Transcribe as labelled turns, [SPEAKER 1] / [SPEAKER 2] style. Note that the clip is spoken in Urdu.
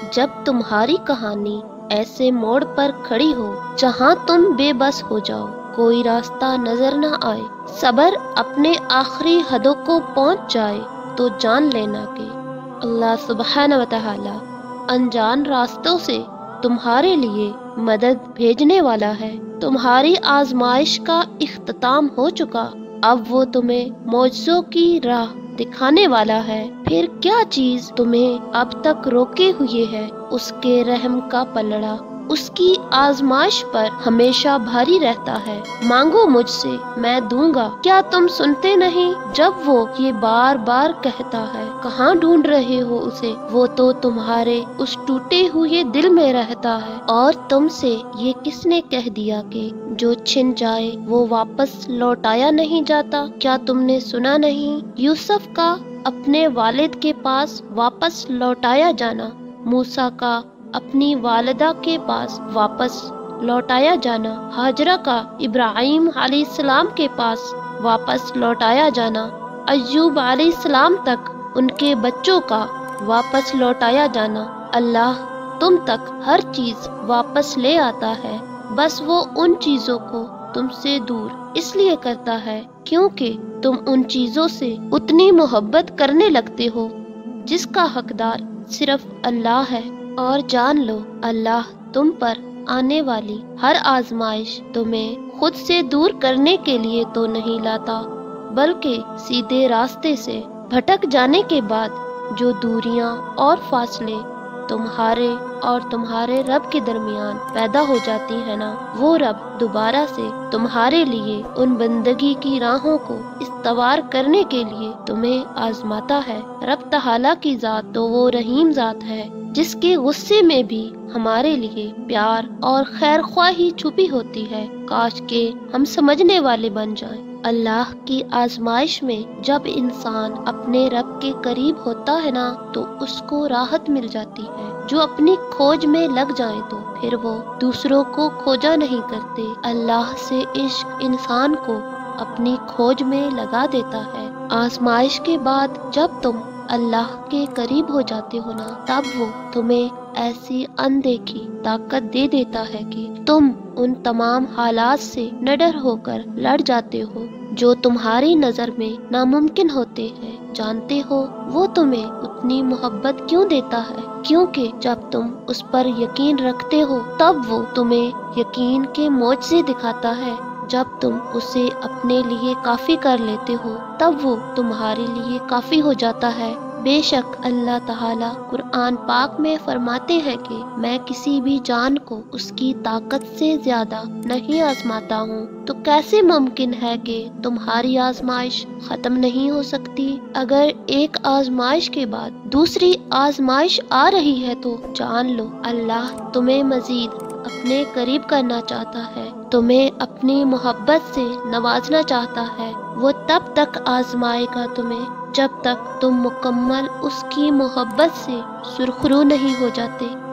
[SPEAKER 1] جب تمہاری کہانی ایسے موڑ پر کھڑی ہو جہاں تم بے بس ہو جاؤ، کوئی راستہ نظر نہ آئے، صبر اپنے آخری حدوں کو پہنچ جائے، تو جان لینا کہ اللہ سبحانہ و تعالی انجان راستوں سے تمہارے لیے مدد بھیجنے والا ہے۔ تمہاری آزمائش کا اختتام ہو چکا، اب وہ تمہیں معجزوں کی راہ دکھانے والا ہے۔ پھر کیا چیز تمہیں اب تک روکے ہوئے ہے؟ اس کے رحم کا پلڑا اس کی آزمائش پر ہمیشہ بھاری رہتا ہے۔ مانگو مجھ سے، میں دوں گا، کیا تم سنتے نہیں؟ جب وہ یہ بار بار کہتا ہے، کہاں ڈھونڈ رہے ہو اسے؟ وہ تو تمہارے اس ٹوٹے ہوئے دل میں رہتا ہے۔ اور تم سے یہ کس نے کہہ دیا کہ جو چھن جائے وہ واپس لوٹایا نہیں جاتا؟ کیا تم نے سنا نہیں یوسف کا اپنے والد کے پاس واپس لوٹایا جانا، موسیٰ کا اپنی والدہ کے پاس واپس لوٹایا جانا، ہاجرہ کا ابراہیم علیہ السلام کے پاس واپس لوٹایا جانا، ایوب علیہ السلام تک ان کے بچوں کا واپس لوٹایا جانا؟ اللہ تم تک ہر چیز واپس لے آتا ہے، بس وہ ان چیزوں کو تم سے دور اس لیے کرتا ہے کیونکہ تم ان چیزوں سے اتنی محبت کرنے لگتے ہو جس کا حقدار صرف اللہ ہے۔ اور جان لو، اللہ تم پر آنے والی ہر آزمائش تمہیں خود سے دور کرنے کے لیے تو نہیں لاتا، بلکہ سیدھے راستے سے بھٹک جانے کے بعد جو دوریاں اور فاصلے تمہارے اور تمہارے رب کے درمیان پیدا ہو جاتی ہے نا، وہ رب دوبارہ سے تمہارے لیے ان بندگی کی راہوں کو استوار کرنے کے لیے تمہیں آزماتا ہے۔ رب تعالیٰ کی ذات تو وہ رحیم ذات ہے جس کے غصے میں بھی ہمارے لیے پیار اور خیر خواہی چھپی ہوتی ہے۔ کاش کہ ہم سمجھنے والے بن جائیں۔ اللہ کی آزمائش میں جب انسان اپنے رب کے قریب ہوتا ہے نا تو اس کو راحت مل جاتی ہے۔ جو اپنی کھوج میں لگ جائیں تو پھر وہ دوسروں کو کھوجا نہیں کرتے۔ اللہ سے عشق انسان کو اپنی کھوج میں لگا دیتا ہے۔ آزمائش کے بعد جب تم اللہ کے قریب ہو جاتے ہو نا، تب وہ تمہیں ایسی اندیکھی طاقت دے دیتا ہے کہ تم ان تمام حالات سے نڈر ہو کر لڑ جاتے ہو جو تمہاری نظر میں ناممکن ہوتے ہیں۔ جانتے ہو وہ تمہیں اتنی محبت کیوں دیتا ہے؟ کیونکہ جب تم اس پر یقین رکھتے ہو تب وہ تمہیں یقین کے معجزے دکھاتا ہے۔ جب تم اسے اپنے لیے کافی کر لیتے ہو تب وہ تمہارے لیے کافی ہو جاتا ہے۔ بے شک اللہ تعالیٰ قرآن پاک میں فرماتے ہیں کہ میں کسی بھی جان کو اس کی طاقت سے زیادہ نہیں آزماتا ہوں۔ تو کیسے ممکن ہے کہ تمہاری آزمائش ختم نہیں ہو سکتی؟ اگر ایک آزمائش کے بعد دوسری آزمائش آ رہی ہے تو جان لو اللہ تمہیں مزید اپنے قریب کرنا چاہتا ہے، تمہیں اپنی محبت سے نوازنا چاہتا ہے۔ وہ تب تک آزمائے گا تمہیں جب تک تم مکمل اس کی محبت سے سرخرو نہیں ہو جاتے۔